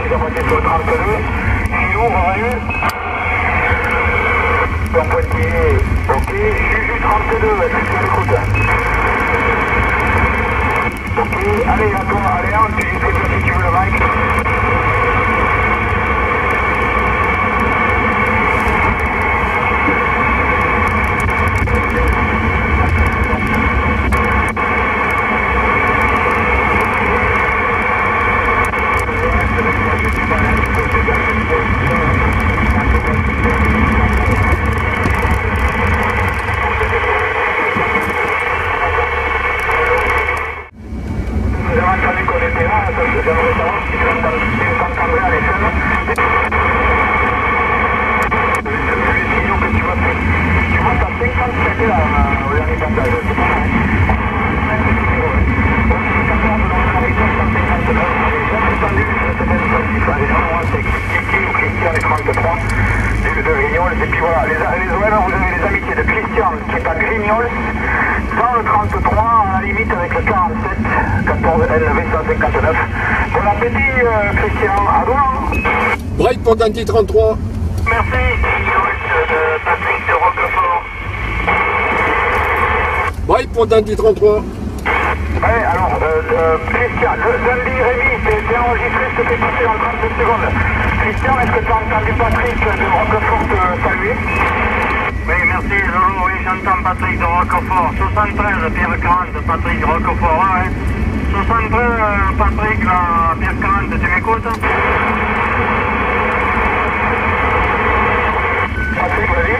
qui va passer sur le 32. Filou, revenu. Bon pointillé. Ok, Juju 32, est-ce que tu m'écoutes? Ok, allez, à toi, allez, on tu sais pas si tu veux le mic. Et puis voilà, les OM, vous avez les amitiés de Christian qui est à Grignols, dans le 33, à la limite avec le 47, 14 LV 159. Bon appétit, Christian, à demain. Break pour Dante 33. Merci, de Patrick de Roquefort. Break pour Dante 33. Ouais, alors, Christian, Dundee, Rémi, c'est enregistré ce que tu passé en 30 secondes. Christian, est-ce que tu as entendu Patrick de Roquefort te saluer? Oui, merci, Lolo, oui, j'entends Patrick de Roquefort. 73, Pierre 40, Patrick de Roquefort, ouais. 73, Patrick, là, Pierre 40, tu m'écoutes? Patrick, vas-y.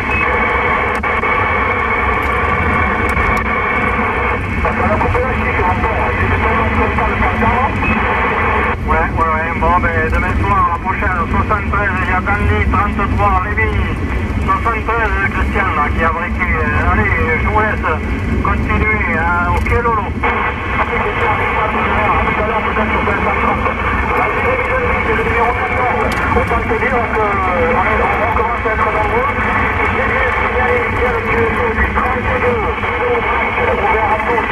Ça va couper la chiche, j'entends. Il était tellement content de t'entendre. Ouais, bon, ben, demain soir, la prochaine, 73, il y a Dandy, 33, Rémi, 73, Christian, là, qui a briqué. Allez, je vous laisse continuer, hein. Ok, Lolo? Autant te dire qu'on commence à être nombreux. J'ai bien signalé ici avec du 32, ouvert à tous.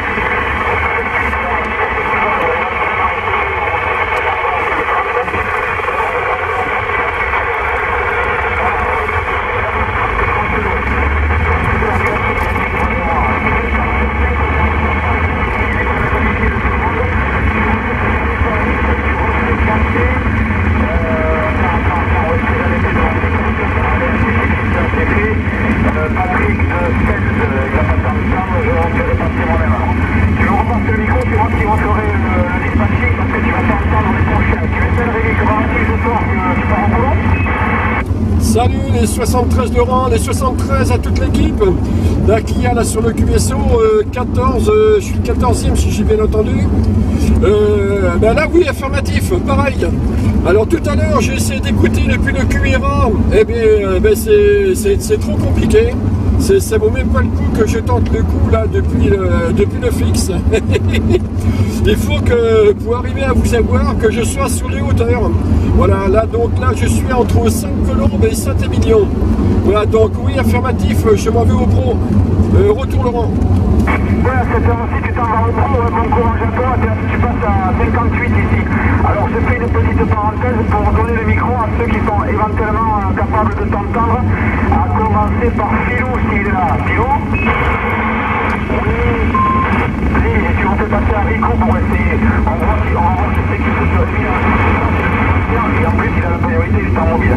Patrick de 16, il n'a pas de temps, je vais passer moi-même. Tu me repasses le micro, c'est moi qui referai le dispatching parce que tu vas pas entendre les prochains. Tu es seul, Rémi, comment vas-tu ce soir? Tu pars en boulot? Salut les 73 de rang, les 73 à toute l'équipe. Là, qu'il y a là sur le QSO, 14, je suis 14e si j'ai bien entendu. Ben là oui, affirmatif, pareil. Alors tout à l'heure j'ai essayé d'écouter depuis le QRA, eh bien ben, c'est trop compliqué. Ça vaut même pas le coup que je tente le coup là depuis le fixe. Il faut que pour arriver à vous avoir que je sois sur les hauteurs. Voilà, là donc là je suis entre Sainte-Colombe et Saint-Émilion. Voilà, donc oui, affirmatif, je m'en vais au pro. Retour Laurent. Ouais, à cette heure-ci, tu t'en vas au pro, bon courage à toi, tu passes à 58 ici. Alors je fais une petite parenthèse pour donner le micro à ceux qui sont éventuellement capables de t'entendre, à commencer par Philou s'il est là. Philou? Oui. Si tu refais passer un Rico pour essayer, on voit si c'est que tu peux lui. Et en plus il a la priorité, il est en mobile.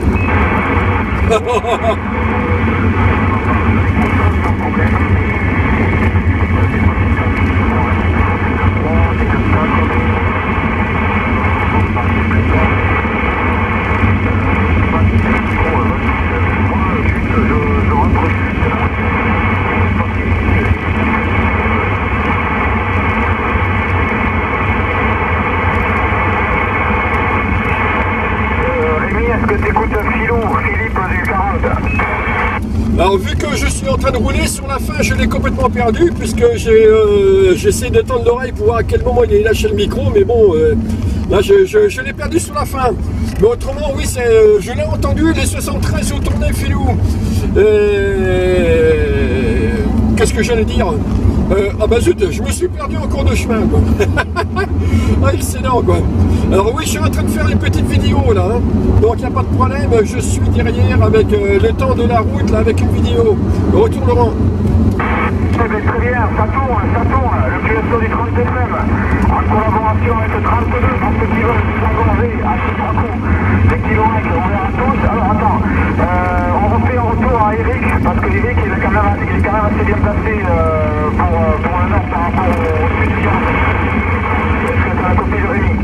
Rémi, est-ce que tu écoutes Philou, Philippe du 40? Alors vu que je suis en train de rouler, sur la fin je l'ai complètement perdu puisque j'essaie de tendre l'oreille pour voir à quel moment il a lâché le micro, mais bon, là je l'ai perdu sur la fin. Mais autrement oui, je l'ai entendu, les 73 au tourné Philou. Qu'est-ce que j'allais dire? Ah bah zut, je me suis perdu en cours de chemin quoi. Ah, excellent quoi. Alors oui, je suis en train de faire une petite vidéo là, hein. Donc il n'y a pas de problème, je suis derrière avec le temps de la route là, avec une vidéo. Retour Laurent. Très bien, ça tourne, le QSO du 30 FM, en collaboration avec le 32, pour ceux qui veulent s'engorger à ce 3 coups, des kilomètres, on verra tous. Alors attends, on refait un retour à Eric, parce que Eric il est quand même assez bien placé pour le nord par rapport au sud du Gard. Est-ce que tu as la copie de Rémi?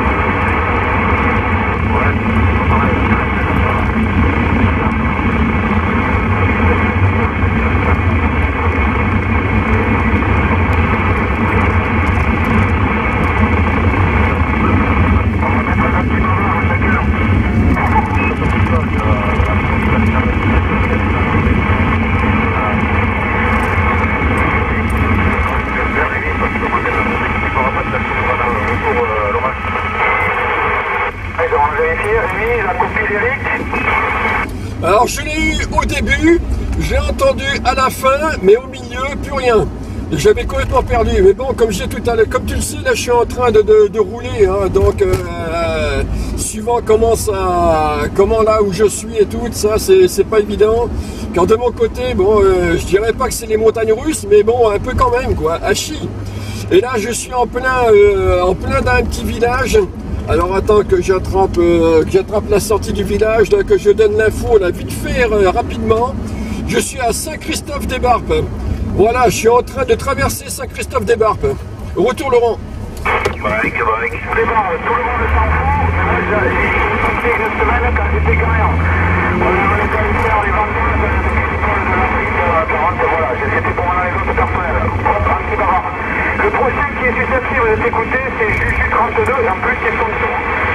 Alors je l'ai eu au début, j'ai entendu à la fin, mais au milieu, plus rien. J'avais complètement perdu, mais bon, comme j'ai tout à l'heure, comme tu le sais, là je suis en train de rouler, hein, donc suivant comment là où je suis et tout, ça c'est pas évident. Car de mon côté, bon, je dirais pas que c'est les montagnes russes, mais bon, un peu quand même, quoi, à Chi. Et là je suis en plein d'un petit village. Alors attends que j'attrape la sortie du village, là, que je donne l'info là vite fait rapidement. Je suis à Saint-Christophe-des-Barpes. Voilà, je suis en train de traverser Saint-Christophe-des-Barpes. Retour Laurent. Tout le monde s'en fout. Moi j'ai une semaine quand j'étais gagnant. On est allé faire les vendanges de l'Afrique 40, voilà, c'était pour mon anecdote personnelle. Anti-bavard. Le prochain qui est susceptible de t'écouter, c'est Juju 32 et en plus c'est son tour.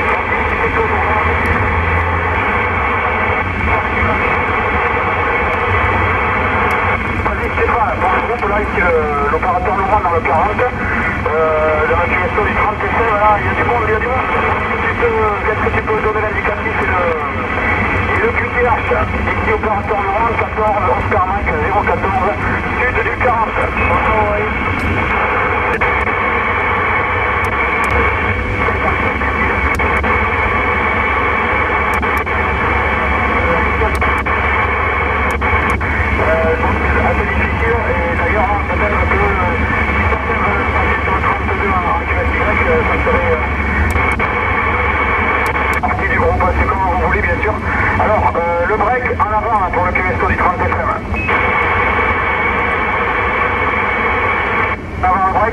Vas-y Stéphane, pour le groupe là, ici l'opérateur Laurent dans le 40, de la QSO du 30 essai, voilà, il y a du monde. Est-ce que tu peux donner l'indicatif et le QTH, ici opérateur Laurent, 14, Oscar Mike, 014, sud du 40. Assez difficile et d'ailleurs peut-être que si certains veulent passer sur le 32 en QSY, ça serait partie du groupe, c'est comme vous voulez bien sûr. Alors le break en avant là, pour le QSO du 30 FM. Avant le break.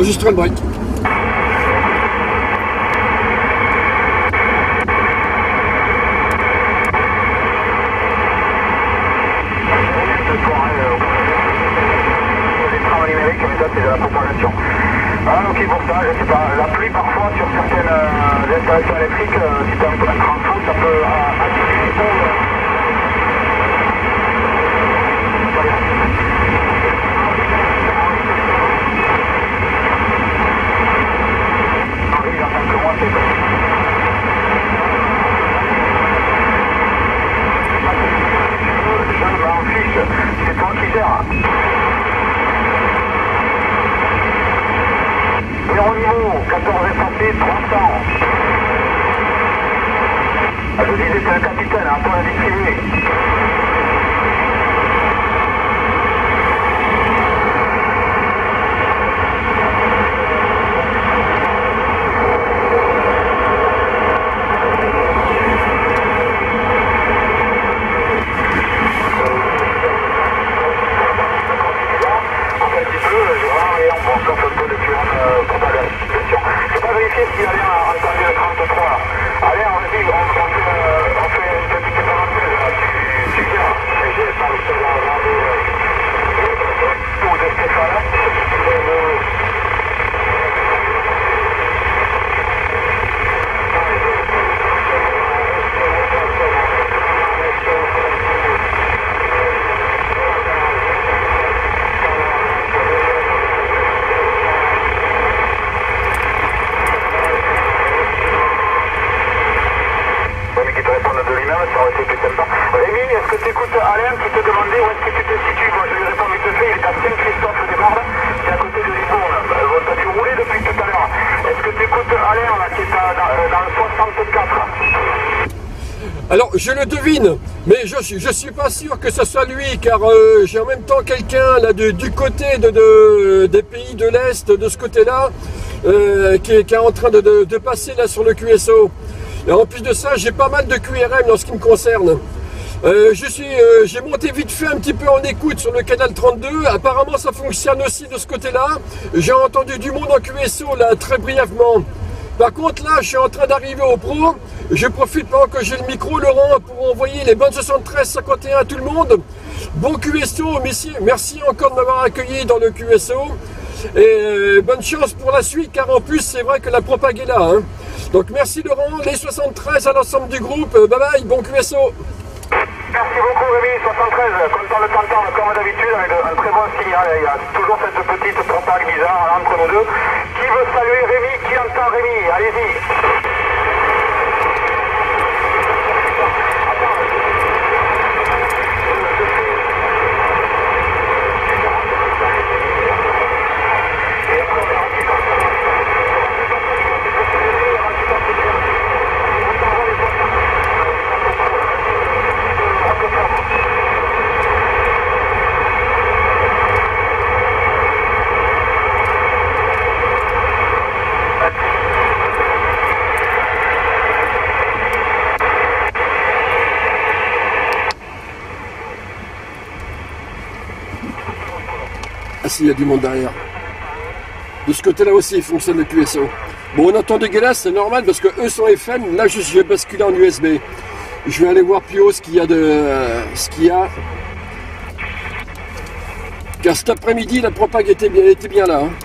j'enregistrerai le break. C'est de la propagation. Ah, ok, pour ça, je sais pas, la pluie parfois sur certaines installations électriques, si tu as un grand fou, ça peut attirer les taux. Henri, il entend que moi, c'est bon. Je m'en fiche, c'est toi qui gères. Niveau 14 effacé, 300. Ah, je disais, c'est le capitaine, à toi la distribuer. S'il a bien entendu le 33. Allez, on fait une petite parenthèse. Tu viens, j'ai pas le seul à ou de Stéphane. Rémi, est-ce que tu écoutes Alain qui te demandait où est-ce que tu te situes? Moi je lui réponds vite fait, il est à Saint-Christophe-des-Mardes, c'est à côté de Libourne. Tu as dû rouler depuis tout à l'heure. Est-ce que tu écoutes Alain là, qui est dans le 64? Alors je le devine, mais je suis pas sûr que ce soit lui, car j'ai en même temps quelqu'un là du côté des pays de l'Est, de ce côté-là, qui est en train de passer là sur le QSO. Et en plus de ça, j'ai pas mal de QRM en ce qui me concerne. J'ai monté vite fait un petit peu en écoute sur le canal 32. Apparemment, ça fonctionne aussi de ce côté-là. J'ai entendu du monde en QSO là très brièvement. Par contre, là, je suis en train d'arriver au pro. Je profite pendant que j'ai le micro, Laurent, pour envoyer les bonnes 73-51 à tout le monde. Bon QSO, merci encore de m'avoir accueilli dans le QSO. Et bonne chance pour la suite, car en plus, c'est vrai que la propague est là. Hein. Donc merci Laurent, les 73 à l'ensemble du groupe. Bye bye, bon QSO. Merci beaucoup Rémi, 73, content de t'entendre comme d'habitude avec un très bon signal. Il y a toujours cette petite propague bizarre entre nous deux. Qui veut saluer Rémi? Qui entend Rémi? Allez-y. Il y a du monde derrière. De ce côté-là aussi, il fonctionne le QSO. Bon, on entend dégueulasse, c'est normal parce que eux sont FM. Là, je vais basculer en USB. Je vais aller voir plus haut ce qu'il y a Car cet après-midi, la propague était bien là. Hein.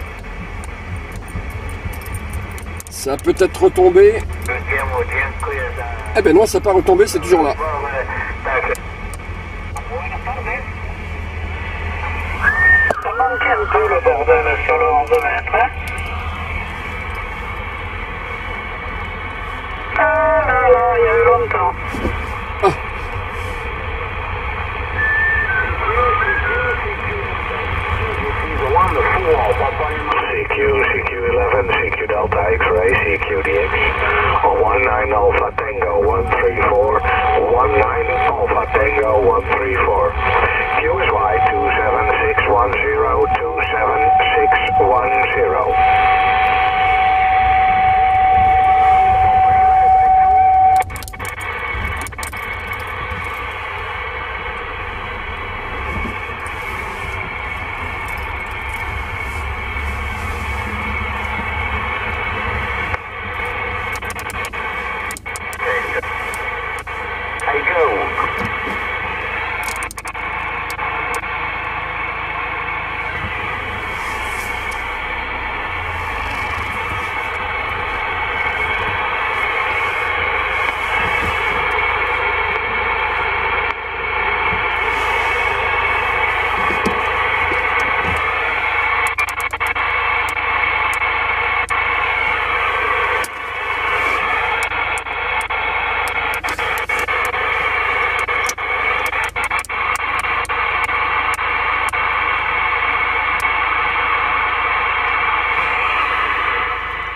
Ça a peut-être retombé. Eh ben non, ça n'a pas retombé, c'est toujours là. manquait un peu le bordel sur le 11 mètres. Ah là là, il y a eu longtemps. Ah. CQ11, CQ Delta X-ray, CQDX, 19 Alpha Tango 134, 19 Alpha Tango 134, QSY 27610, 27610.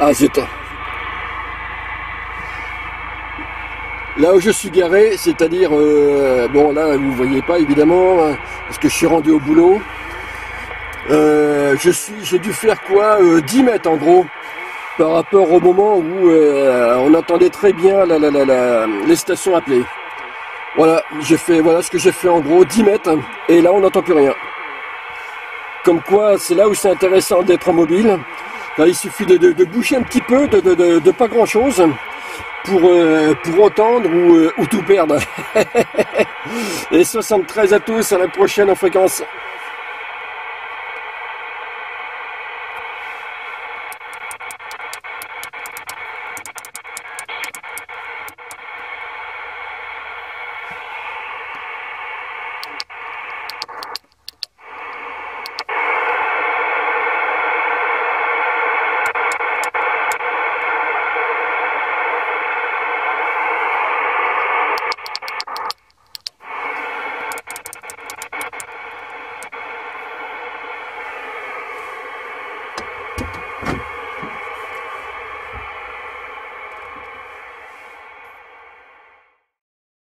Ah zut. Là où je suis garé, c'est-à-dire, bon là vous voyez pas évidemment, hein, parce que je suis rendu au boulot. J'ai dû faire quoi 10 mètres en gros, par rapport au moment où on entendait très bien les stations appelées. Voilà, voilà ce que j'ai fait en gros, 10 mètres, et là on n'entend plus rien. Comme quoi, c'est là où c'est intéressant d'être en mobile. Là, il suffit de bouger un petit peu, de pas grand chose, pour entendre ou tout perdre. Et 73 à tous, à la prochaine en fréquence.